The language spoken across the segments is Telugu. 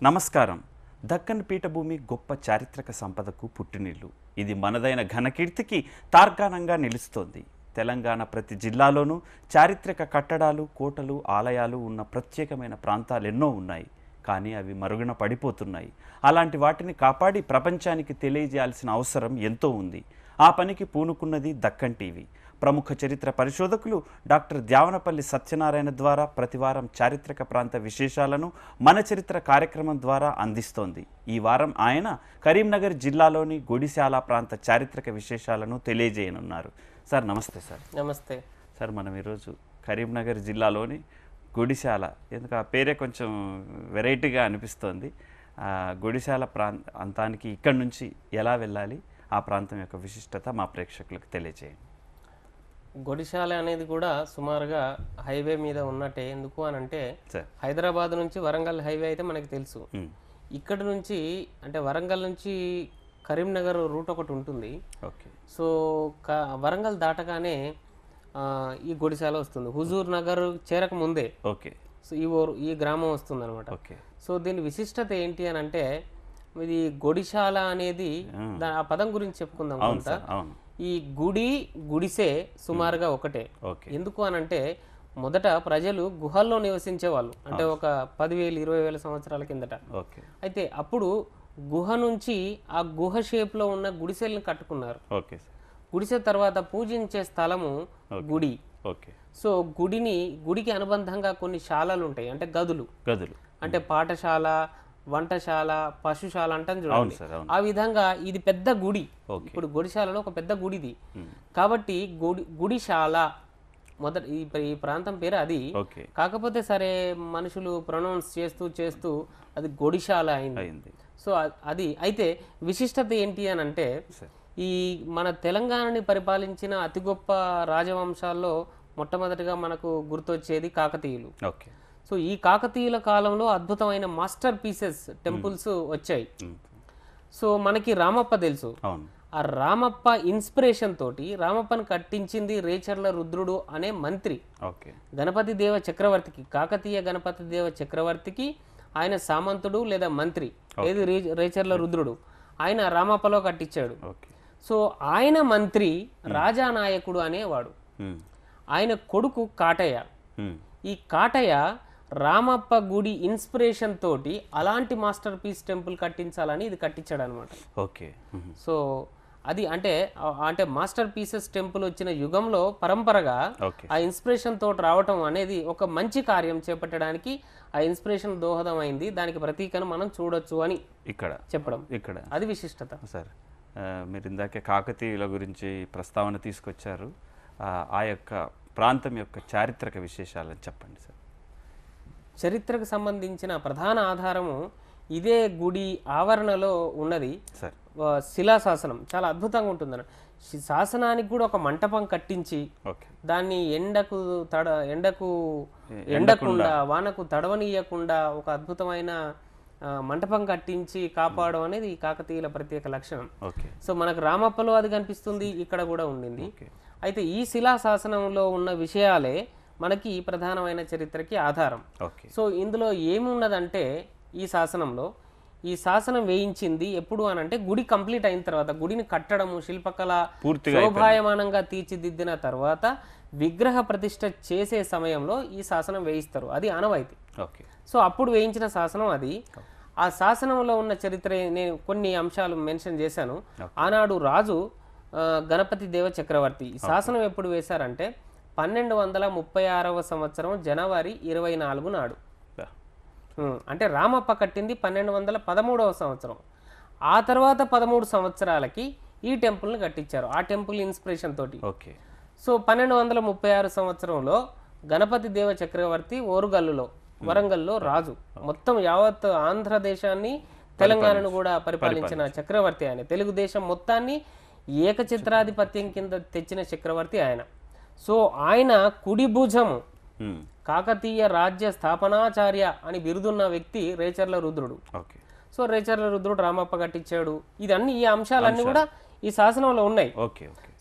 నమస్కారం. దక్కన్ పీఠభూమి గొప్ప చారిత్రక సంపదకు పుట్టినిల్లు. ఇది మనదైన ఘనకీర్తికి తార్కాణంగా నిలుస్తోంది. తెలంగాణ ప్రతి జిల్లాలోనూ చారిత్రక కట్టడాలు, కోటలు, ఆలయాలు ఉన్న ప్రత్యేకమైన ప్రాంతాలు ఎన్నో ఉన్నాయి. కానీ అవి మరుగున పడిపోతున్నాయి. అలాంటి వాటిని కాపాడి ప్రపంచానికి తెలియజేయాల్సిన అవసరం ఎంతో ఉంది. ఆ పనికి పూనుకున్నది దక్కన్ టీవీ. ప్రముఖ చరిత్ర పరిశోధకులు డాక్టర్ ద్యావనపల్లి సత్యనారాయణ ద్వారా ప్రతివారం చారిత్రక ప్రాంత విశేషాలను మన చరిత్ర కార్యక్రమం ద్వారా అందిస్తోంది. ఈ వారం ఆయన కరీంనగర్ జిల్లాలోని గొడిశాల ప్రాంత చారిత్రక విశేషాలను తెలియజేయనున్నారు. సార్ నమస్తే. సార్ నమస్తే సార్. మనం ఈరోజు కరీంనగర్ జిల్లాలోని గొడిశాల, ఎందుకు ఆ పేరే కొంచెం వెరైటీగా అనిపిస్తోంది. గొడిశాల ప్రాంతానికి ఇక్కడి నుంచి ఎలా వెళ్ళాలి, ఆ ప్రాంతం యొక్క విశిష్టత మా ప్రేక్షకులకు తెలియజేయండి. గొడిశాల అనేది కూడా సుమారుగా హైవే మీద ఉన్నట్టే. ఎందుకు అని అంటే హైదరాబాద్ నుంచి వరంగల్ హైవే అయితే మనకి తెలుసు. ఇక్కడ నుంచి అంటే వరంగల్ నుంచి కరీంనగర్ రూట్ ఒకటి ఉంటుంది. సో వరంగల్ దాటగానే ఈ గొడిశాల వస్తుంది. హుజూర్ నగర్ చేరక ముందే సో ఈ గ్రామం వస్తుంది అనమాట. సో దీని విశిష్టత ఏంటి అని అంటే, ఇది గొడిశాల అనేది ఆ పదం గురించి చెప్పుకుందాం కొంత. ఈ గుడిసే సుమారుగా ఒకటే. ఎందుకు అని అంటే, మొదట ప్రజలు గుహల్లో నివసించే వాళ్ళు, అంటే ఒక 10,000 20,000 సంవత్సరాల కిందట. అయితే అప్పుడు గుహ నుంచి ఆ గుహ షేప్ లో ఉన్న గుడిసెల్ని కట్టుకున్నారు. గుడిసె తర్వాత పూజించే స్థలము గుడి. సో గుడికి అనుబంధంగా కొన్ని శాలలు ఉంటాయి, అంటే గదులు. అంటే పాఠశాల, వంటశాల, పశుశాల అంటాం చూడండి. ఆ విధంగా ఇది పెద్ద గుడి. ఇప్పుడు గొడిశాలలో ఒక పెద్ద గుడిది కాబట్టి గుడిశాల మొదటి ఈ ప్రాంతం పేరు అది. కాకపోతే సరే మనుషులు ప్రొనౌన్స్ చేస్తూ అది గొడిశాల అయింది. సో అది అయితే విశిష్టత ఏంటి అని అంటే, ఈ మన తెలంగాణని పరిపాలించిన అతి గొప్ప రాజవంశాల్లో మొట్టమొదటిగా మనకు గుర్తొచ్చేది కాకతీయులు. సో ఈ కాకతీయుల కాలంలో అద్భుతమైన మాస్టర్ పీసెస్ టెంపుల్స్ వచ్చాయి. సో మనకి రామప్ప తెలుసు. ఆ రామప్ప ఇన్స్పిరేషన్ తోటి రామప్పని కట్టించింది రేచర్ల రుద్రుడు అనే మంత్రి. గణపతి దేవ చక్రవర్తికి, కాకతీయ గణపతి దేవ చక్రవర్తికి ఆయన సామంతుడు లేదా మంత్రి. ఏది రేచర్ల రుద్రుడు, ఆయన రామప్పలో కట్టించాడు. సో ఆయన మంత్రి రాజానాయకుడు అనేవాడు. ఆయన కొడుకు కాటయ్య. ఈ కాటయ్య రామప్ప గుడి ఇన్స్పిరేషన్ తోటి అలాంటి మాస్టర్ పీస్ టెంపుల్ కట్టించాలని ఇది కట్టించాడు అనమాట. సో అది అంటే మాస్టర్ పీసెస్ టెంపుల్ వచ్చిన యుగంలో పరంపరగా ఆ ఇన్స్పిరేషన్ తోటి రావటం అనేది ఒక మంచి కార్యం చేపట్టడానికి ఆ ఇన్స్పిరేషన్ దోహదం అయింది. దానికి ప్రతీకను మనం చూడొచ్చు అని ఇక్కడ చెప్పడం, అది విశిష్టత. సార్, మీరు ఇందాకే కాకతీయుల గురించి ప్రస్తావన తీసుకొచ్చారు. ఆ యొక్క ప్రాంతం యొక్క చారిత్రక విశేషాలను చెప్పండి సార్. చరిత్రకు సంబంధించిన ప్రధాన ఆధారము ఇదే గుడి ఆవరణలో ఉన్నది శిలాశాసనం. చాలా అద్భుతంగా ఉంటుందన్న. శాసనానికి కూడా ఒక మంటపం కట్టించి దాన్ని ఎండకుండా వానకు తడవనీయకుండా ఒక అద్భుతమైన మంటపం కట్టించి కాపాడడం అనేది ఈ కాకతీయుల ప్రత్యేక లక్షణం. సో మనకు రామప్పలో అది కనిపిస్తుంది, ఇక్కడ కూడా ఉండింది. అయితే ఈ శిలాశాసనంలో ఉన్న విషయాలే మనకి ప్రధానమైన చరిత్రకి ఆధారం. సో ఇందులో ఏమున్నదంటే, ఈ శాసనం వేయించింది ఎప్పుడు అని అంటే, గుడి కంప్లీట్ అయిన తర్వాత, గుడిని కట్టడము, శిల్పకళ శోభాయమానంగా తీర్చిదిద్దిన తర్వాత విగ్రహ ప్రతిష్ఠ చేసే సమయంలో ఈ శాసనం వేయిస్తారు. అది ఆనవాయితీ. సో అప్పుడు వేయించిన శాసనం అది. ఆ శాసనంలో ఉన్న చరిత్ర నేను కొన్ని అంశాలు మెన్షన్ చేశాను. ఆనాడు రాజు గణపతి దేవ చక్రవర్తి ఈ శాసనం ఎప్పుడు వేశారంటే 1236వ సంవత్సరం జనవరి 24 నాడు. అంటే రామప్ప కట్టింది 1213వ సంవత్సరం. ఆ తర్వాత 13 సంవత్సరాలకి ఈ టెంపుల్ని కట్టించారు, ఆ టెంపుల్ ఇన్స్పిరేషన్ తోటి. సో 1236 సంవత్సరంలో గణపతి దేవ చక్రవర్తి ఓరుగల్లులో, వరంగల్లో రాజు. మొత్తం యావత్ ఆంధ్రదేశాన్ని, తెలంగాణను కూడా పరిపాలించిన చక్రవర్తి ఆయన. తెలుగుదేశం మొత్తాన్ని ఏకఛత్రాధిపత్యం కింద తెచ్చిన చక్రవర్తి ఆయన. సో ఆయన కుడి భుజము, కాకతీయ రాజ్య స్థాపనాచార్య అని బిరుదున్న వ్యక్తి రేచర్ల రుద్రుడు. సో రేచర్ల రుద్రుడు రామప్ప కట్టించాడు. ఈ అంశాలన్నీ కూడా ఈ శాసనంలో ఉన్నాయి.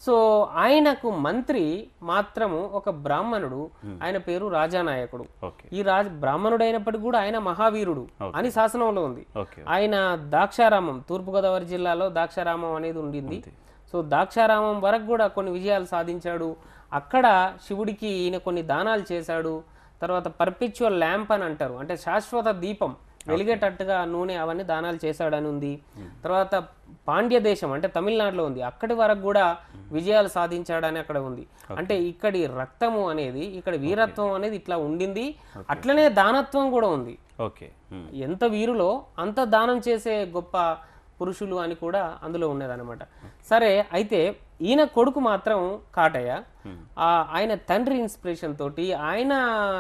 సో ఆయనకు మంత్రి మాత్రము ఒక బ్రాహ్మణుడు, ఆయన పేరు రాజానాయకుడు. ఈ బ్రాహ్మణుడు అయినప్పటికీ కూడా ఆయన మహావీరుడు అని శాసనంలో ఉంది. ఆయన దాక్షారామం, తూర్పుగోదావరి జిల్లాలో దాక్షారామం అనేది ఉండింది. సో దాక్షారామం వరకు కూడా కొన్ని విజయాలు సాధించాడు. అక్కడ శివుడికి ఈయన కొన్ని దానాలు చేశాడు. తర్వాత పర్పెచువల్ ల్యాంప్ అని అంటారు, అంటే శాశ్వత దీపం వెలిగేటట్టుగా నూనె అవన్నీ దానాలు చేశాడని ఉంది. తర్వాత పాండ్య దేశం అంటే తమిళనాడులో ఉంది, అక్కడి వరకు కూడా విజయాలు సాధించాడని అక్కడ ఉంది. అంటే ఇక్కడి రక్తము అనేది, ఇక్కడ వీరత్వం అనేది ఇట్లా ఉండింది. అట్లనే దానత్వం కూడా ఉంది. ఎంత వీరులో అంత దానం చేసే గొప్ప పురుషులు అని కూడా అందులో ఉన్నదన్నమాట. సరే, అయితే ఈయన కొడుకు మాత్రం కాటయ్య. ఆయన తండ్రి ఇన్స్పిరేషన్ తోటి, ఆయన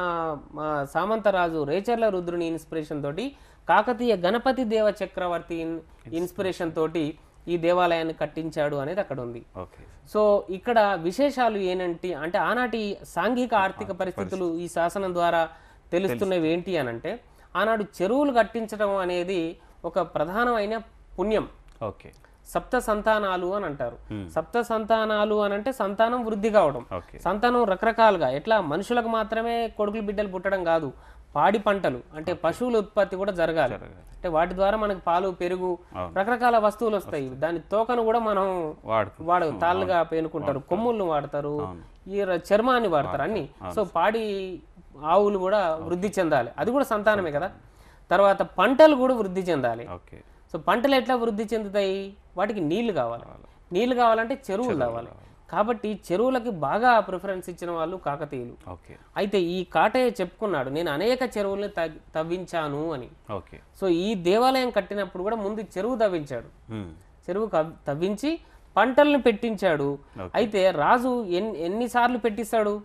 సామంతరాజు రేచర్ల రుద్రుని ఇన్స్పిరేషన్ తోటి, కాకతీయ గణపతి దేవ చక్రవర్తి ఇన్స్పిరేషన్ తోటి ఈ దేవాలయాన్ని కట్టించాడు అనేది అక్కడ ఉంది. సో ఇక్కడ విశేషాలు ఏంటి అంటే, ఆనాటి సాంఘిక ఆర్థిక పరిస్థితులు ఈ శాసనం ద్వారా తెలుస్తున్నవి ఏంటి అని అంటే, ఆనాడు చెరువులు కట్టించడం అనేది ఒక ప్రధానమైన పుణ్యం. సప్త సంతానాలు అని అంటారు. సప్త సంతానాలు అని అంటే సంతానం వృద్ధి కావడం. సంతానం రకరకాలుగా, ఎట్లా మనుషులకు మాత్రమే కొడుకులు బిడ్డలు పుట్టడం కాదు, పాడి పంటలు అంటే పశువుల ఉత్పత్తి కూడా జరగాలి. అంటే వాటి ద్వారా మనకు పాలు, పెరుగు, రకరకాల వస్తువులు వస్తాయి. దాని తోకను కూడా మనం తాళ్ళుగా పేనుకుంటారు, కొమ్ములను వాడతారు, ఈ చర్మాన్ని వాడతారు అన్ని. సో పాడి ఆవులు కూడా వృద్ధి చెందాలి, అది కూడా సంతానమే కదా. తర్వాత పంటలు కూడా వృద్ధి చెందాలి. సో పంటలు ఎట్లా వృద్ధి చెందుతాయి? వాటికి నీళ్లు కావాలి. నీళ్లు కావాలంటే చెరువులు కావాలి. కాబట్టి చెరువులకి బాగా ప్రిఫరెన్స్ ఇచ్చిన వాళ్ళు కాకతీయులు. అయితే ఈ కాటయ్య చెప్పుకున్నాడు, నేను అనేక చెరువుల్ని తవ్వించాను అని. సో ఈ దేవాలయం కట్టినప్పుడు కూడా ముందు చెరువు తవ్వించాడు. చెరువు తవ్వించి పంటలను పెట్టించాడు. అయితే రాజు ఎన్నిసార్లు పెట్టిస్తాడు?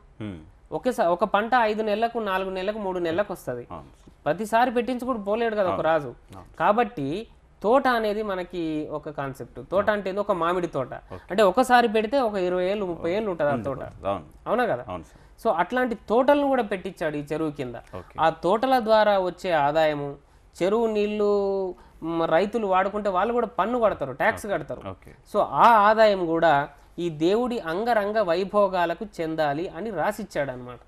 ఒక పంట 5 నెలలకు, 4 నెలలకు, 3 నెలలకు వస్తుంది. ప్రతిసారి పెట్టించుకుంటూ పోలేడు కదా ఒక రాజు. కాబట్టి తోట అనేది మనకి ఒక కాన్సెప్ట్. తోట అంటే ఒక మామిడి తోట అంటే ఒకసారి పెడితే ఒక 20 ఏళ్ళు 30 ఏళ్ళు ఉంటుంది ఆ తోట, అవునా కదా. సో అట్లాంటి తోటలను కూడా పెట్టించాడు ఈ చెరువు కింద. ఆ తోటల ద్వారా వచ్చే ఆదాయము, చెరువు నీళ్లు రైతులు వాడుకుంటే వాళ్ళు కూడా పన్ను కడతారు, ట్యాక్స్ కడతారు. సో ఆ ఆదాయం కూడా ఈ దేవుడి అంగరంగ వైభోగాలకు చెందాలి అని రాసిచ్చాడు అనమాట.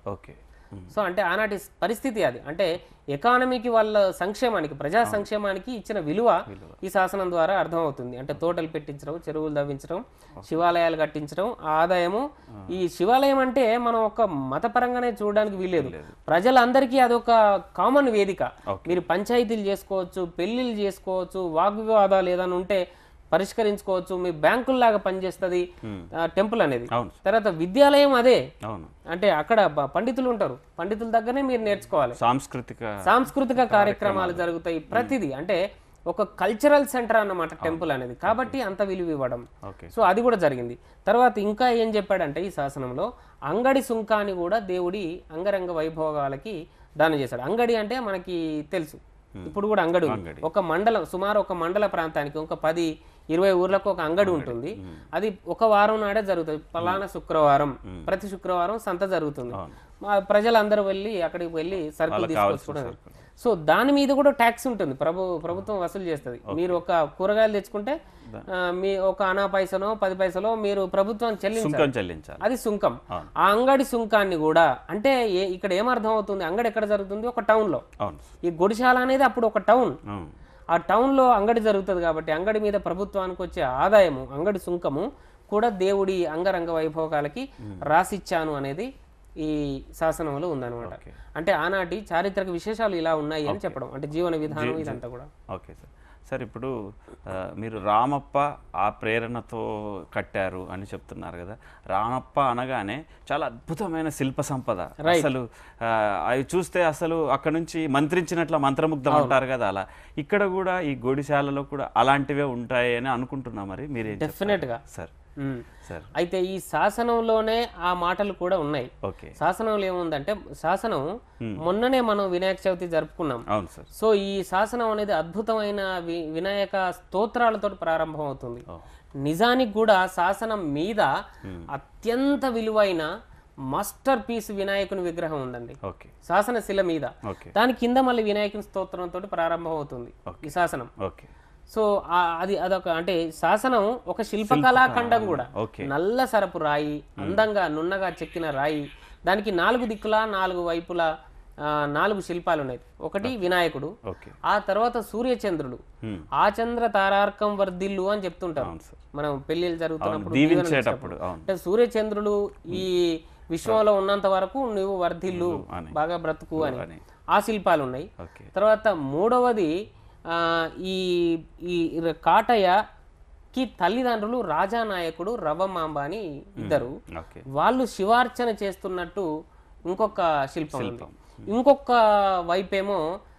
సో అంటే ఆనాటి పరిస్థితి అది. అంటే ఎకానమీకి, వాళ్ళ సంక్షేమానికి, ప్రజా సంక్షేమానికి ఇచ్చిన విలువ ఈ శాసనం ద్వారా అర్థమవుతుంది. అంటే తోటలు పెట్టించడం, చెరువులు తవ్వించడం, శివాలయాలు కట్టించడం, ఆదాయము. ఈ శివాలయం అంటే మనం ఒక మతపరంగానే చూడడానికి వీలేదు, ప్రజలందరికీ అదొక కామన్ వేదిక. మీరు పంచాయతీలు చేసుకోవచ్చు, పెళ్లిళ్ళు చేసుకోవచ్చు, వాగ్వివాదాలు ఏదైనా ఉంటే పరిష్కరించుకోవచ్చు, మీ బ్యాంకుల్లాగా పనిచేస్తుంది టెంపుల్ అనేది. తర్వాత విద్యాలయం అదే, అంటే అక్కడ పండితులు ఉంటారు, పండితుల దగ్గరనే మీరు నేర్చుకోవాలి. సాంస్కృతిక కార్యక్రమాలు జరుగుతాయి ప్రతిదీ. అంటే ఒక కల్చరల్ సెంటర్ అన్నమాట టెంపుల్ అనేది. కాబట్టి అంత విలువ ఇవ్వడం. సో అది కూడా జరిగింది. తర్వాత ఇంకా ఏం చెప్పాడంటే ఈ శాసనంలో, అంగడి సుంకాన్ని కూడా దేవుడి అంగరంగ వైభోగాలకి దానం చేశాడు. అంగడి అంటే మనకి తెలుసు, ఇప్పుడు కూడా అంగడి ఒక మండలం, సుమారు ఒక మండల ప్రాంతానికి ఒక 10-20 ఊర్లకు ఒక అంగడి ఉంటుంది. అది ఒక వారం నాడే జరుగుతుంది. పలానా శుక్రవారం, ప్రతి శుక్రవారం సంత జరుగుతుంది. ప్రజలందరూ వెళ్ళి అక్కడికి వెళ్ళి సరుకులు తీసుకొచ్చుకుంటారు. సో దాని మీద కూడా ట్యాక్స్ ఉంటుంది, ప్రభుత్వం వసూలు చేస్తుంది. మీరు ఒక కూరగాయలు తెచ్చుకుంటే మీ ఒక అనా పైసలో 10 పైసలో మీరు ప్రభుత్వం చెల్లించాలి, అది సుంకం. ఆ అంగడి సుంకాన్ని కూడా, అంటే ఇక్కడ ఏమర్థం అవుతుంది, అంగడి ఎక్కడ జరుగుతుంది? ఒక టౌన్ లో. ఈ గొడిశాల అనేది అప్పుడు ఒక టౌన్. ఆ టౌన్ లో అంగడి జరుగుతుంది కాబట్టి అంగడి మీద ప్రభుత్వానికి వచ్చే ఆదాయము, అంగడి సుంకము కూడా దేవుడి అంగరంగ వైభోగాలకి రాసిచ్చాను అనేది ఈ శాసనంలో ఉందన్నమాట. అంటే ఆనాటి చారిత్రక విశేషాలు ఇలా ఉన్నాయి అని చెప్పడం, అంటే జీవన విధానం ఇదంతా కూడా. Okay sir. సార్ ఇప్పుడు మీరు రామప్ప ఆ ప్రేరణతో కట్టారు అని చెప్తున్నారు కదా. రామప్ప అనగానే చాలా అద్భుతమైన శిల్ప సంపద, అసలు అవి చూస్తే అసలు అక్కడ నుంచి మంత్రించినట్ల మంత్రముగ్ధం అంటారు కదా, అలా ఇక్కడ కూడా ఈ గోడిశాలలో కూడా అలాంటివే ఉంటాయి అని అనుకుంటున్నా. మరి మీరు డెఫినెట్గా సార్. అయితే ఈ శాసనంలోనే ఆ మాటలు కూడా ఉన్నాయి. శాసనంలో ఏముందంటే, శాసనం మొన్ననే మనం వినాయక చవితి జరుపుకున్నాం. సో ఈ శాసనం అనేది అద్భుతమైన వినాయక స్తోత్రాలతో ప్రారంభం అవుతుంది. నిజానికి కూడా శాసనం మీద అత్యంత విలువైన మాస్టర్ పీస్ వినాయకుని విగ్రహం ఉందండి శాసన శిల మీద. దాని కింద మళ్ళీ వినాయకుని స్తోత్రంతో ప్రారంభం అవుతుంది ఈ శాసనం. సో అదొక అంటే శాసనం ఒక శిల్పకళాఖండం కూడా. నల్ల సరపు రాయి, అందంగా నున్నగా చెక్కిన రాయి, దానికి 4 దిక్కులా 4 వైపులా 4 శిల్పాలు ఉన్నాయి. ఒకటి వినాయకుడు, ఆ తర్వాత సూర్యచంద్రుడు, ఆ చంద్ర తారార్కం వర్ధిల్లు అని చెప్తుంటారు మనం పెళ్లిళ్ళు జరుగుతున్నప్పుడు. అంటే సూర్యచంద్రుడు ఈ విశ్వంలో ఉన్నంత వరకు నువ్వు వర్ధిల్లు, బాగా బ్రతుకు అని ఆ శిల్పాలు ఉన్నాయి. తర్వాత మూడవది ఈ ఈ కాటయ్యకి తల్లిదండ్రులు రాజానాయకుడు రవ్వమాంబ అని ఇద్దరు, వాళ్ళు శివార్చన చేస్తున్నట్టు ఇంకొక శిల్పం ఉంది. ఇంకొక వైపేమో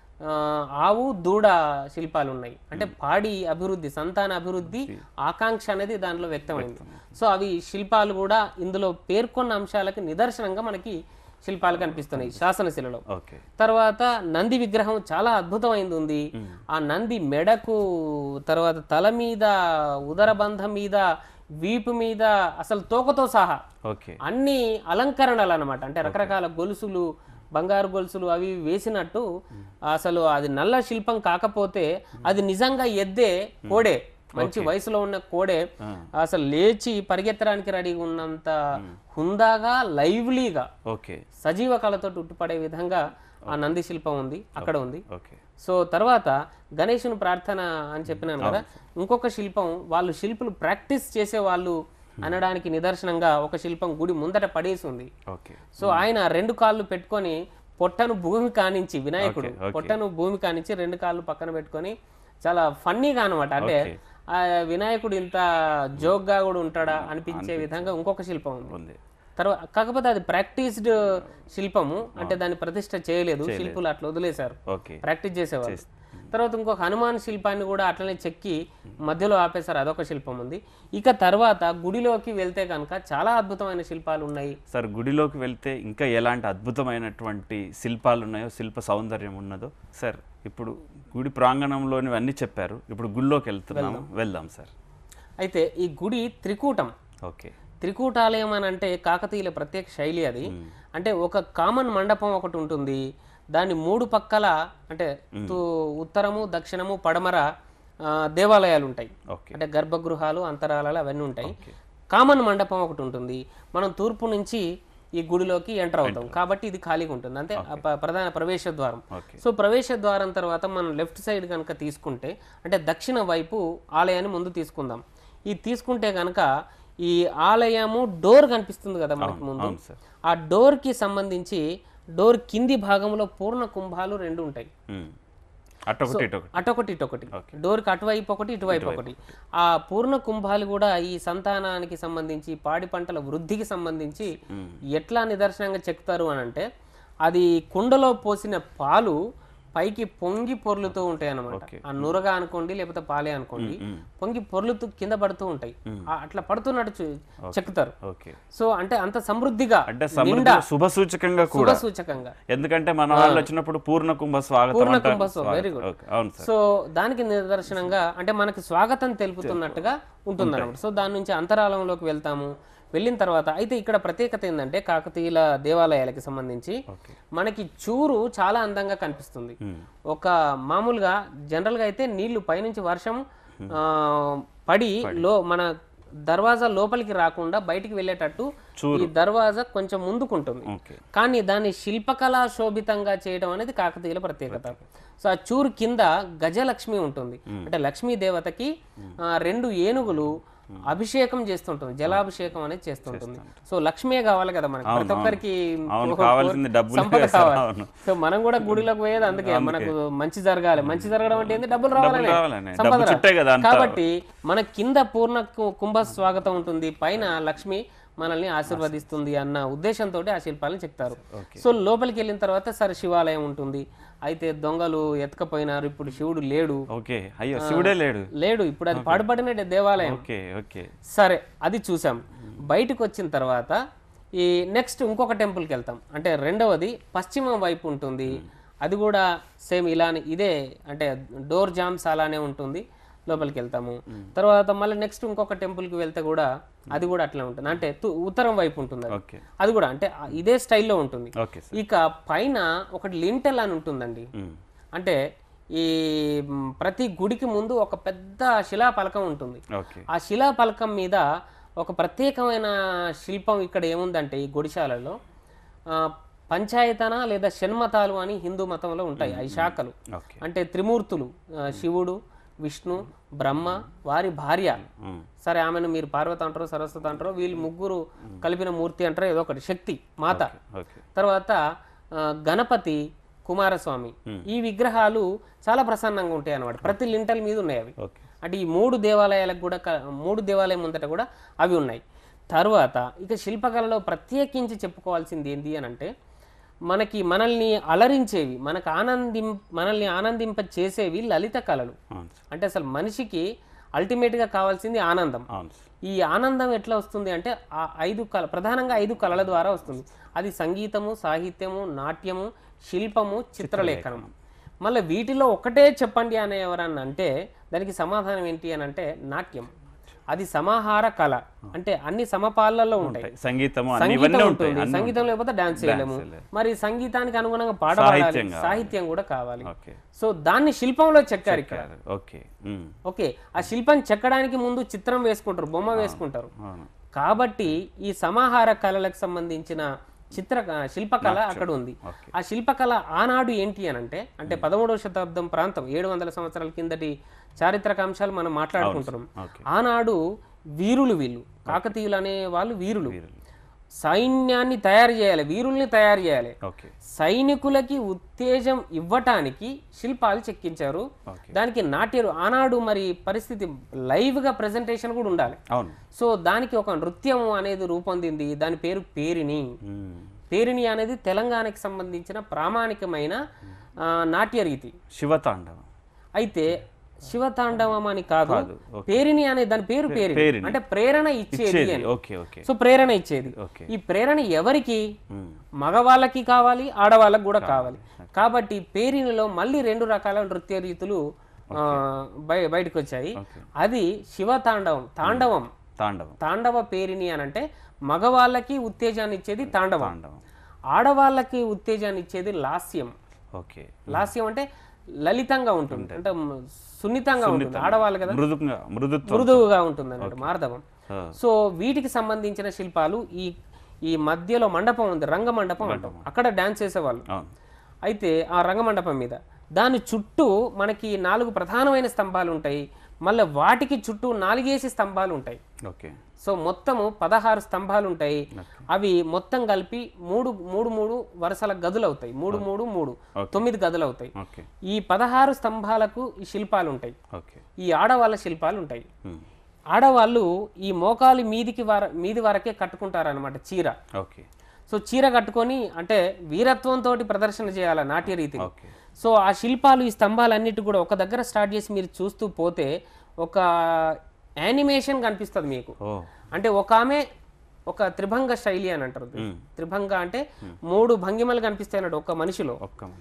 ఆవు దూడ శిల్పాలు ఉన్నాయి. అంటే పాడి అభివృద్ధి, సంతాన అభివృద్ధి ఆకాంక్ష అనేది దాంట్లో వ్యక్తమైంది. సో అవి శిల్పాలు కూడా ఇందులో పేర్కొన్న అంశాలకి నిదర్శనంగా మనకి శిల్పాలు కనిపిస్తున్నాయి శాసనశిలలో. తర్వాత నంది విగ్రహం చాలా అద్భుతమైంది ఉంది. ఆ నంది మెడకు, తర్వాత తల మీద, ఉదరబంధం మీద, వీపు మీద, అసలు తోకతో సహా అన్ని అలంకరణలు అన్నమాట. అంటే రకరకాల గొలుసులు, బంగారు గొలుసులు అవి వేసినట్టు. అసలు అది నల్ల శిల్పం కాకపోతే అది నిజంగా ఎద్దే కోడే, మంచి వయసులో ఉన్న కోడే అసలు లేచి పరిగెత్తడానికి రెడీగా ఉన్నంత హుందాగా, లైవ్లీగా, సజీవ కళతో ఉట్టుపడే విధంగా ఆ నంది శిల్పం ఉంది, అక్కడ ఉంది. సో తర్వాత గణేశుని ప్రార్థన అని చెప్పినాను కదా, ఇంకొక శిల్పం వాళ్ళు శిల్పులు ప్రాక్టీస్ చేసే వాళ్ళు అనడానికి నిదర్శనంగా ఒక శిల్పం గుడి ముందట పడేసి ఉంది. సో ఆయన 2 కాళ్ళు పెట్టుకొని పొట్టను భూమి కానించి, వినాయకుడు పొట్టను భూమి కానించి 2 కాళ్ళు పక్కన పెట్టుకొని చాలా ఫన్నీగా అనమాట. అంటే ఆ వినాయకుడు ఇంత జోక్గా కూడా ఉంటాడా అనిపించే విధంగా ఇంకొక శిల్పం ఉంది. తర్వాత కాకపోతే అది ప్రాక్టీస్డ్ శిల్పము, అంటే దాన్ని ప్రతిష్ట చేయలేదు, శిల్పులు అట్లా వదిలేశారు, ప్రాక్టీస్ చేసేవారు. తర్వాత ఇంకొక హనుమాన్ శిల్పాన్ని కూడా అట్లనే చెక్కి మధ్యలో ఆపేశారు, అదొక శిల్పం ఉంది. ఇక తర్వాత గుడిలోకి వెళ్తే కనుక చాలా అద్భుతమైన శిల్పాలు ఉన్నాయి. సార్ గుడిలోకి వెళ్తే ఇంకా ఎలాంటి అద్భుతమైనటువంటి శిల్పాలు ఉన్నాయో, శిల్ప సౌందర్యం ఉన్నదో సార్. ఇప్పుడు గుడి ప్రాంగణంలోనివన్నీ చెప్పారు, ఇప్పుడు గుడిలోకి వెళ్దాం సార్. అయితే ఈ గుడి త్రికూటం. త్రికూటాలయం అని అంటే కాకతీయుల ప్రత్యేక శైలి అది. అంటే ఒక కామన్ మండపం ఒకటి ఉంటుంది, దాన్ని 3 పక్కల అంటే ఉత్తరము, దక్షిణము, పడమర దేవాలయాలు ఉంటాయి. అంటే గర్భగృహాలు, అంతరాలయాలు అవన్నీ ఉంటాయి. కామన్ మండపం ఒకటి ఉంటుంది. మనం తూర్పు నుంచి ఈ గుడిలోకి ఎంటర్ అవుతాం కాబట్టి ఇది ఖాళీగా ఉంటుంది, అంటే ప్రధాన ప్రవేశ ద్వారం. సో ప్రవేశ ద్వారం తర్వాత మనం లెఫ్ట్ సైడ్ కనుక తీసుకుంటే, అంటే దక్షిణ వైపు ఆలయాన్ని ముందు తీసుకుందాం. ఈ తీసుకుంటే కనుక ఈ ఆలయము డోర్ కనిపిస్తుంది కదా మనకి ముందు, ఆ డోర్కి సంబంధించి డోర్ కింది భాగంలో పూర్ణ కుంభాలు 2 ఉంటాయి, అటొకటి ఇటొకటి. డోర్కి అటువైపు ఒకటి, ఇటువైపు ఒకటి. ఆ పూర్ణ కుంభాలు కూడా ఈ సంతానానికి సంబంధించి, పాడి పంటల వృద్ధికి సంబంధించి ఎట్లా నిదర్శనంగా చెప్తారు అని అంటే, అది కుండలో పోసిన పాలు పైకి పొంగి పొర్లుతూ ఉంటాయి అన్నమాట. ఆ నురగా అనుకోండి, లేకపోతే పాలే అనుకోండి, పొంగి పొర్లుతూ కింద పడుతూ ఉంటాయి. అట్లా పడుతున్నట్టు చెక్కుతారు. సో అంటే అంత సమృద్ధిగా, శుభ సూచకంగా, ఎందుకంటే మన వాళ్ళు వచ్చినప్పుడు పూర్ణ కుంభ స్వాగతం, వెరీ గుడ్. సో దానికి నిదర్శనంగా అంటే మనకి స్వాగతం తెలుపుతున్నట్టుగా ఉంటుంది అన్నమాట. సో దాని నుంచి అంతరాలంలోకి వెళ్తాము. వెళ్ళిన తర్వాత అయితే ఇక్కడ ప్రత్యేకత ఏంటంటే, కాకతీయుల దేవాలయాలకి సంబంధించి మనకి చూరు చాలా అందంగా కనిపిస్తుంది. ఒక మామూలుగా జనరల్గా అయితే నీళ్లు పైనుంచి వర్షం పడి మన దర్వాజా లోపలికి రాకుండా బయటికి వెళ్ళేటట్టు ఈ దర్వాజా కొంచెం ముందుకుంటుంది. కానీ దాన్ని శిల్పకళా శోభితంగా చేయడం అనేది కాకతీయుల ప్రత్యేకత. సో ఆ చూరు కింద గజలక్ష్మి ఉంటుంది. అంటే లక్ష్మీ దేవతకి 2 ఏనుగులు అభిషేకం చేస్తుంటుంది, జలాభిషేకం అనేది చేస్తుంటుంది. సో లక్ష్మీ కావాలి కదా మనకి, ప్రతి ఒక్కరికి సంపద కావాలి. సో మనం కూడా గుడిలోకి పోయేది అందుకే, మనకు మంచి జరగాలి. మంచి జరగడం అంటే ఏంటి? డబ్బులు రావాలనే, సంపద. కాబట్టి మన కింద పూర్ణ కుంభ స్వాగతం ఉంటుంది, పైన లక్ష్మి మనల్ని ఆశీర్వదిస్తుంది అన్న ఉద్దేశంతో ఆ శిల్పాలను చెప్తారు. సో లోపలికి వెళ్ళిన తర్వాత సరే శివాలయం ఉంటుంది. అయితే దొంగలు ఎత్తుకపోయినారు, ఇప్పుడు శివుడు లేడు. లేడు ఇప్పుడు అది పాడుపడిన దేవాలయం. సరే అది చూసాం. బయటకు వచ్చిన తర్వాత ఈ నెక్స్ట్ ఇంకొక టెంపుల్కి వెళ్తాం. అంటే రెండవది పశ్చిమం వైపు ఉంటుంది, అది కూడా సేమ్ ఇలానే ఇదే, అంటే డోర్ జామ్స్ అలానే ఉంటుంది. లోపలికి వెళ్తాము. తర్వాత మళ్ళీ నెక్స్ట్ ఇంకొక టెంపుల్కి వెళ్తే కూడా అది కూడా అట్లా ఉంటుంది, అంటే ఉత్తరం వైపు ఉంటుంది. అది కూడా అంటే ఇదే స్టైల్లో ఉంటుంది. ఇక పైన ఒకటి లింటెల్ అని ఉంటుందండి. అంటే ఈ ప్రతి గుడికి ముందు ఒక పెద్ద శిలాఫలకం ఉంటుంది. ఓకే. ఆ శిలాఫలకం మీద ఒక ప్రత్యేకమైన శిల్పం ఇక్కడ ఏముందంటే ఈ గుడిశాలలో పంచాయతన లేదా షణ్మతాలు అని హిందూ మతంలో ఉంటాయి. 5 శాఖలు ఓకే. అంటే త్రిమూర్తులు, శివుడు, విష్ణు, బ్రహ్మ, వారి భార్య, సరే ఆమెను మీరు పార్వతి అంటారు, సరస్వతి అంటారు, వీళ్ళు ముగ్గురు కలిపిన మూర్తి అంటారు, ఏదో ఒకటి శక్తి మాత. తర్వాత గణపతి, కుమారస్వామి, ఈ విగ్రహాలు చాలా ప్రసన్నంగా ఉంటాయి అన్నమాట. ప్రతి లింటల్ మీద ఉన్నాయి అవి. అంటే ఈ 3 దేవాలయాలకు కూడా 3 దేవాలయం ముందట కూడా అవి ఉన్నాయి. తర్వాత ఇక శిల్పకళలో ప్రత్యేకించి చెప్పుకోవాల్సింది ఏంటి అని అంటే మనల్ని అలరించేవి, మనల్ని ఆనందింప చేసేవి లలిత కళలు. అంటే అసలు మనిషికి అల్టిమేట్గా కావాల్సింది ఆనందం. ఈ ఆనందం ఎట్లా వస్తుంది అంటే ఆ 5 ప్రధానంగా 5 కళల ద్వారా వస్తుంది. అది సంగీతము, సాహిత్యము, నాట్యము, శిల్పము, చిత్రలేఖనము. మళ్ళీ వీటిలో ఒకటే చెప్పండి అనే ఎవరన్నా అంటే దానికి సమాధానం ఏంటి అని అంటే నాట్యం. అది సమాహార కళ, అంటే అన్ని సమపాళ్ళల్లో ఉంటాయి. సంగీతం ఉంటుంది, సంగీతం లేకపోతే డాన్స్ చేయలేము, మరి సంగీతానికి అనుగుణంగా పాట పాడాలి, సాహిత్యం కూడా కావాలి. సో దాన్ని శిల్పంలో చెక్కారు ఇక్కడ. ఓకే, ఆ శిల్పం చెక్కడానికి ముందు చిత్రం వేసుకుంటారు, బొమ్మ వేసుకుంటారు. కాబట్టి ఈ సమాహార కళలకు సంబంధించిన శిల్పకళ అక్కడ ఉంది. ఆ శిల్పకళ ఆనాడు ఏంటి అని అంటే 13వ శతాబ్దం ప్రాంతం, 700 సంవత్సరాల కిందటి చారిత్రక అంశాలు మనం మాట్లాడుకుంటున్నాం. ఆనాడు వీరులు, వీళ్ళు కాకతీయులు అనే వాళ్ళు వీరులు, సైన్యాన్ని తయారు చేయాలి, వీరుల్ని తయారు చేయాలి. సైనికులకి ఉత్తేజం ఇవ్వటానికి శిల్పాలు చెక్కించారు. దానికి నాట్యాలు ఆనాడు మరి పరిస్థితి లైవ్ గా ప్రెజెంటేషన్ కూడా ఉండాలి. సో దానికి ఒక నృత్యం అనేది రూపొందింది, దాని పేరు పేరిని. పేరిని అనేది తెలంగాణకి సంబంధించిన ప్రామాణికమైన నాట్య రీతి. శివతాండవం అయితే శివతాండవం అని కాదు, పేరిని అనే దాని పేరు పేరిని, అంటే ప్రేరణ ఇచ్చేది అని. సో ప్రేరణ ఇచ్చేది. ఈ ప్రేరణ ఎవరికి? మగవాళ్ళకి కావాలి, ఆడవాళ్ళకి కూడా కావాలి. కాబట్టి పేరినిలో మళ్ళీ 2 రకాల నృత్య రీతులు బయటకు వచ్చాయి. అది శివతాండవం, తాండవ పేరిని అని అంటే మగవాళ్ళకి ఉత్తేజాన్ని ఇచ్చేది తాండవం, ఆడవాళ్ళకి ఉత్తేజాన్ని ఇచ్చేది లాస్యం. లాస్యం అంటే లలితంగా ఉంటుంది, అంటే సున్నితంగా ఉంటుంది, ఆడవాళ్ళు కదా, మృదువుగా ఉంటుంది అన్నట్టు, మార్దవం. సో వీటికి సంబంధించిన శిల్పాలు ఈ మధ్యలో మండపం ఉంది, రంగమండపం అంటాం, అక్కడ డాన్స్ చేసేవాళ్ళు. అయితే ఆ రంగమండపం మీద దాని చుట్టూ మనకి 4 ప్రధానమైన స్తంభాలు ఉంటాయి, మళ్ళీ వాటికి చుట్టూ 4 స్తంభాలు ఉంటాయి. సో మొత్తము 16 స్తంభాలు ఉంటాయి. అవి మొత్తం కలిపి 3 వరుసల గదులు అవుతాయి. 3 9 గదులు అవుతాయి. ఈ 16 స్తంభాలకు ఈ శిల్పాలు ఉంటాయి. ఈ ఆడవాళ్ళ శిల్పాలు ఉంటాయి. ఆడవాళ్ళు ఈ మోకాలి మీది వరకే కట్టుకుంటారనమాట చీర. సో చీర కట్టుకొని అంటే వీరత్వంతో ప్రదర్శన చేయాలి నాట్య రీతి. సో ఆ శిల్పాలు, ఈ స్తంభాలన్నిటి కూడా ఒక దగ్గర స్టార్ట్ చేసి మీరు చూస్తూ పోతే ఒక యానిమేషన్ కనిపిస్తుంది మీకు. అంటే ఒక త్రిభంగ శైలి అని అంటారు. త్రిభంగ అంటే 3 భంగిమలు కనిపిస్తాయి అన్నట్టు ఒక మనిషిలో.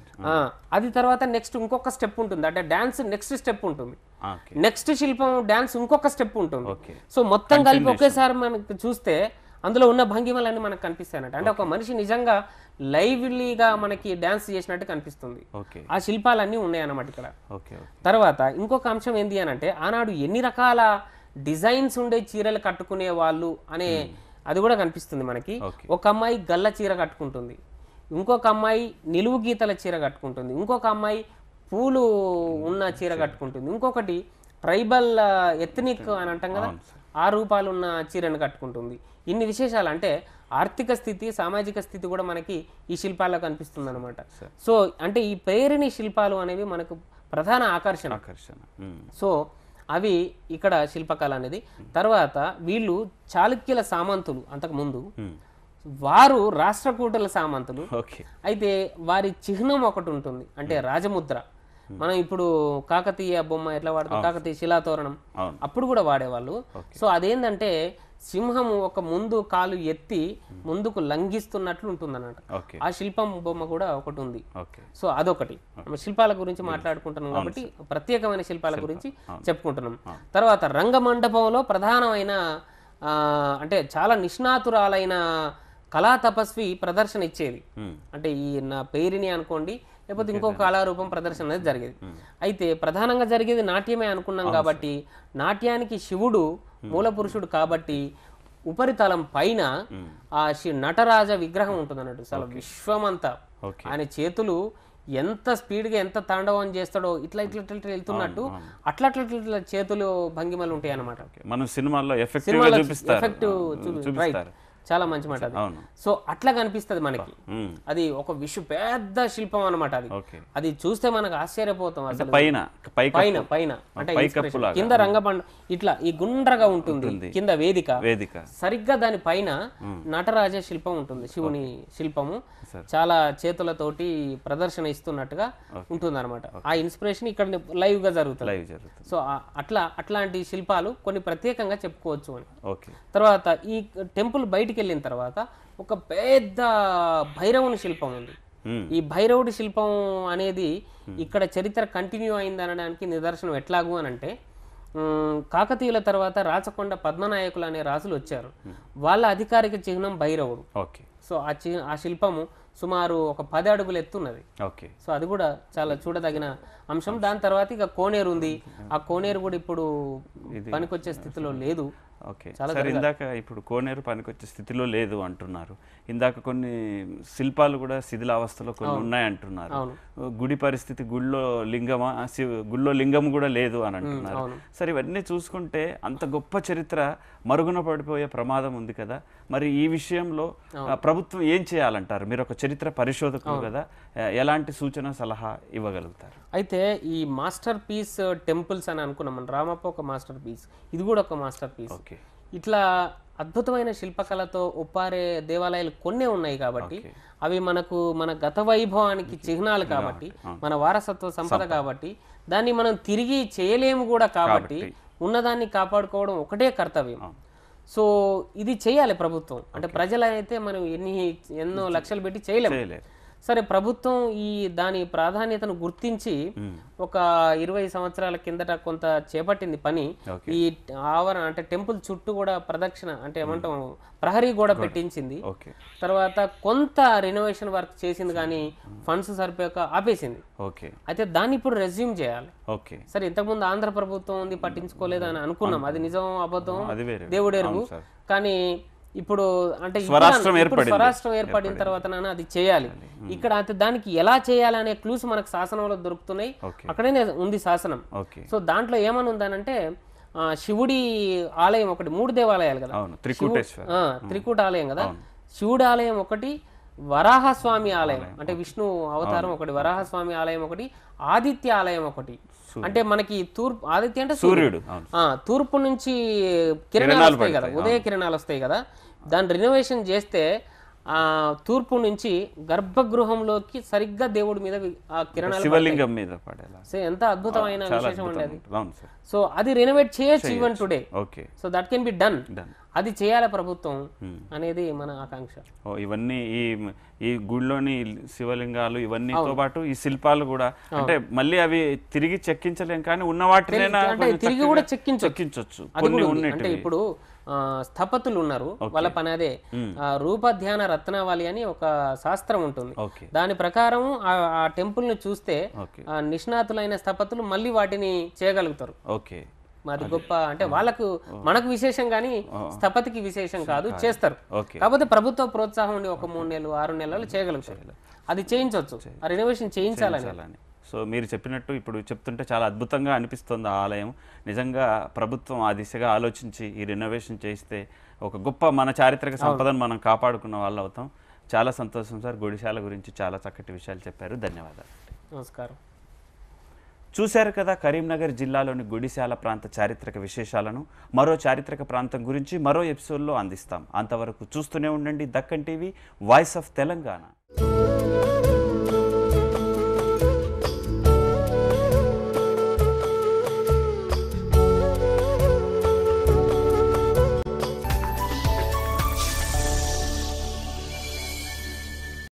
అది తర్వాత నెక్స్ట్ ఇంకొక స్టెప్ ఉంటుంది, అంటే డాన్స్ నెక్స్ట్ స్టెప్ ఉంటుంది, నెక్స్ట్ శిల్పం డాన్స్ ఇంకొక స్టెప్ ఉంటుంది. సో మొత్తం కలిపి ఒకేసారి మనకి చూస్తే అందులో ఉన్న భంగిమలన్నీ మనకు కనిపిస్తాయి అన్నట్టు. అంటే ఒక మనిషి నిజంగా లైవ్లీగా మనకి డాన్స్ చేసినట్టు కనిపిస్తుంది. ఆ శిల్పాలన్నీ ఉన్నాయి అన్నమాట ఇక్కడ. తర్వాత ఇంకొక అంశం ఏంటి అని అంటే ఆనాడు ఎన్ని రకాల డిజైన్స్ ఉండే చీరలు కట్టుకునే వాళ్ళు అనే అది కూడా కనిపిస్తుంది మనకి. ఒక అమ్మాయి గల్ల చీర కట్టుకుంటుంది, ఇంకొక అమ్మాయి నిలువు గీతల చీర కట్టుకుంటుంది, ఇంకొక అమ్మాయి పూలు ఉన్న చీర కట్టుకుంటుంది, ఇంకొకటి ట్రైబల్ ఎథ్నిక్ అని అంటాం కదా, ఆ రూపాలు ఉన్న చీరను కట్టుకుంటుంది. ఇన్ని విశేషాలు అంటే ఆర్థిక స్థితి, సామాజిక స్థితి కూడా మనకి ఈ శిల్పాల్లో కనిపిస్తుంది అనమాట. సో అంటే ఈ పేరిని శిల్పాలు అనేవి మనకు ప్రధాన ఆకర్షణ. సో అవి ఇక్కడ శిల్పకళ అనేది. తర్వాత వీళ్ళు చాళుక్యుల సామంతులు, అంతకు ముందు వారు రాష్ట్రకూటుల సామంతులు. అయితే వారి చిహ్నం ఒకటి ఉంటుంది, అంటే రాజముద్ర. మనం ఇప్పుడు కాకతీయ బొమ్మ ఎట్లా వాడతాం, కాకతీయ శిలాతోరణం, అప్పుడు కూడా వాడేవాళ్ళు. సో అదేంటంటే సింహము ఒక ముందు కాలు ఎత్తి ముందుకు లంఘిస్తున్నట్లు ఉంటుంది అన్నట్టు. ఆ శిల్పం బొమ్మ కూడా ఒకటి ఉంది. సో అదొకటి. శిల్పాల గురించి మాట్లాడుకుంటున్నాం కాబట్టి ప్రత్యేకమైన శిల్పాల గురించి చెప్పుకుంటున్నాం. తర్వాత రంగమండపంలో ప్రధానమైన అంటే చాలా నిష్ణాతురాలైన కళా తపస్వి ప్రదర్శన ఇచ్చేది. అంటే ఈ నా పేరిని అనుకోండి, లేకపోతే ఇంకో కళారూపం ప్రదర్శన అనేది జరిగేది. అయితే ప్రధానంగా జరిగేది నాట్యమే అనుకున్నాం కాబట్టి నాట్యానికి శివుడు మూల పురుషుడు కాబట్టి ఉపరితలం పైన ఆ నటరాజ విగ్రహం ఉంటుంది అన్నట్టు. అసలు విశ్వమంతా ఆయన చేతులు ఎంత స్పీడ్గా ఎంత తాండవం చేస్తాడో ఇట్లా ఇట్లా ఇట్లా వెళ్తున్నట్టు అట్లా అట్లా ఇట్లా చేతులు భంగిమలు ఉంటాయి అన్నమాట. మనం సినిమాల్లో ఎఫెక్ట్ రైట్, చాలా మంచి మాట అది. సో అట్లా కనిపిస్తుంది మనకి. అది ఒక పెద్ద శిల్పం అనమాట. అది చూస్తే మనకు ఆశ్చర్యపోతాం. అసలు పైన పైన అంటే కింద రంగబండ ఇట్లా ఈ గుండ్రగా ఉంటుంది, కింద వేదిక సరిగ్గా దాని పైన నటరాజ శిల్పం ఉంటుంది, శివుని శిల్పము. చాలా చేతులతోటి ప్రదర్శన ఇస్తున్నట్టుగా ఉంటుంది అనమాట. ఆ ఇన్స్పిరేషన్ ఇక్కడ లైవ్ గా జరుగుతుంది. సో అట్లాంటి శిల్పాలు కొన్ని ప్రత్యేకంగా చెప్పుకోవచ్చు అని. తర్వాత ఈ టెంపుల్ బయటికి వెళ్ళిన తర్వాత ఒక పెద్ద భైరవుని శిల్పం ఉంది. ఈ భైరవుడి శిల్పం అనేది ఇక్కడ చరిత్ర కంటిన్యూ అయింది అనడానికి నిదర్శనం ఎట్లాగు అని అంటే, కాకతీయుల తర్వాత రాచకొండ పద్మనాయకులు అనే రాజులు వచ్చారు. వాళ్ళ అధికారిక చిహ్నం భైరవుడు. సో ఆ శిల్పము సుమారు ఒక 10 అడుగులు ఎత్తున్నది. సో అది కూడా చాలా చూడదగిన అంశం. దాని తర్వాత ఇక కోనేరు ఉంది. ఆ కోనేరు కూడా ఇప్పుడు పనికొచ్చే స్థితిలో లేదు. సార్, ఇందాక ఇప్పుడు కోనేరు పనికొచ్చే స్థితిలో లేదు అంటున్నారు. ఇందాక కొన్ని శిల్పాలు కూడా శిథిలావస్థలో కొన్ని ఉన్నాయి అంటున్నారు. గుడి పరిస్థితి, గుడిలో లింగం కూడా లేదు అని అంటున్నారు. సరే, ఇవన్నీ చూసుకుంటే అంత గొప్ప చరిత్ర మరుగున పడిపోయే ప్రమాదం ఉంది కదా. మరి ఈ విషయంలో ప్రభుత్వం ఏం చేయాలంటారు? మీరు ఒక చరిత్ర పరిశోధకులు కదా, ఎలాంటి సూచన సలహా ఇవ్వగలుగుతారు? అయితే ఈ మాస్టర్ పీస్ టెంపుల్స్ అని అనుకున్నాం మనం. రామప్ప ఒక మాస్టర్ పీస్, ఇది కూడా ఒక మాస్టర్ పీస్. ఇట్లా అద్భుతమైన శిల్పకళతో ఒప్పారే దేవాలయాలు కొన్నే ఉన్నాయి కాబట్టి అవి మన గత వైభవానికి చిహ్నాలు కాబట్టి, మన వారసత్వ సంపద కాబట్టి దాన్ని మనం తిరిగి చేయలేము కూడా కాబట్టి ఉన్నదాన్ని కాపాడుకోవడం ఒకటే కర్తవ్యం. సో ఇది చేయాలి ప్రభుత్వం. అంటే ప్రజలైతే మనం ఎన్నో లక్షలు పెట్టి చేయలేము. సరే, ప్రభుత్వం దాని ప్రాధాన్యతను గుర్తించి ఒక 20 సంవత్సరాల కిందట కొంత చేపట్టింది పని. ఈ ఆవరణ అంటే టెంపుల్ చుట్టూ కూడా ప్రదక్షిణ అంటే ఏమంటాం ప్రహరీ కూడా పెట్టించింది. తర్వాత కొంత రెనోవేషన్ వర్క్ చేసింది, కానీ ఫండ్స్ సరిపోయాక ఆపేసింది. అయితే దాన్ని ఇప్పుడు రెజ్యూమ్ చేయాలి. సరే, ఇంతకుముందు ఆంధ్ర ప్రభుత్వం ఉంది పట్టించుకోలేదు అని అనుకున్నాం. అది నిజం అబద్ధం దేవుడెరుగు. కానీ ఇప్పుడు అంటే స్వరాష్ట్రం ఏర్పడిన తర్వాత అది చేయాలి. ఇక్కడ దానికి ఎలా చేయాలనే క్లూస్ మనకు శాసనంలో దొరుకుతున్నాయి. అక్కడనే ఉంది శాసనం. సో దాంట్లో ఏమని ఉందనంటే, శివుడి ఆలయం ఒకటి, 3 దేవాలయాలు కదా, త్రికూట ఆలయం కదా, శివుడి ఆలయం ఒకటి, వరాహస్వామి ఆలయం అంటే విష్ణు అవతారం ఒకటి, వరాహస్వామి ఆలయం ఒకటి, ఆదిత్య ఆలయం ఒకటి. అంటే మనకి తూర్పు ఆదిత్య అంటే సూర్యుడు, తూర్పు నుంచి కిరణాలు వస్తాయి కదా, ఉదయ కిరణాలు వస్తాయి కదా. దాన్ని రెనోవేషన్ చేస్తే తూర్పు నుంచి గర్భగృహంలోకి సరిగ్గా దేవుడి మీద ఆ కిరణాలు శివలింగం మీద పడేలా. సో ఎంత అద్భుతమైన విశేషం ఉండేది. సో అది రెనోవేట్ చేయొచ్చు even today. So that can be done. అది చేయాలి ప్రభుత్వం అనేది మన ఆకాంక్ష. ఇవన్నీ ఈ గుడిలోని శివలింగాలు ఇవన్నీతో పాటు ఈ శిల్పాలు కూడా అంటే మళ్ళీ అవి తిరిగి చెక్కించలేం, కానీ ఉన్న వాటినైనా తిరిగి కూడా చెక్కించొచ్చు. అంటే ఇప్పుడు స్థపతులు ఉన్నారు, వాళ్ళ పని అదే. రూపధ్యాన రత్నావళి అని ఒక శాస్త్రం ఉంటుంది. దాని ప్రకారం ఆ టెంపుల్ ని చూస్తే నిష్ణాతులైన స్థపతులు మళ్ళీ వాటిని చేయగలుగుతారు. మాది గొప్ప అంటే వాళ్ళకు మనకు విశేషం కానీ స్థపతికి విశేషం కాదు, చేస్తారు. కాకపోతే ప్రభుత్వ ప్రోత్సాహం ఉండి ఒక 3 నెలలు 6 నెలలు చేయగలుగుతారు. అది చేయించవచ్చు, ఆ రెనోవేషన్ చేయించాలని. సో మీరు చెప్పినట్టు ఇప్పుడు చెప్తుంటే చాలా అద్భుతంగా అనిపిస్తుంది ఆ ఆలయం. నిజంగా ప్రభుత్వం ఆ దిశగా ఆలోచించి ఈ రెనోవేషన్ చేస్తే ఒక గొప్ప మన చారిత్రక సంపదను మనం కాపాడుకున్న వాళ్ళు అవుతాం. చాలా సంతోషం సార్. గొడిశాల గురించి చాలా చక్కటి విషయాలు చెప్పారు. ధన్యవాదాలు. నమస్కారం. చూశారు కదా కరీంనగర్ జిల్లాలోని గొడిశాల ప్రాంత చారిత్రక విశేషాలను. మరో చారిత్రక ప్రాంతం గురించి మరో ఎపిసోడ్లో అందిస్తాం. అంతవరకు చూస్తూనే ఉండండి Deccan TV, voice of Telangana.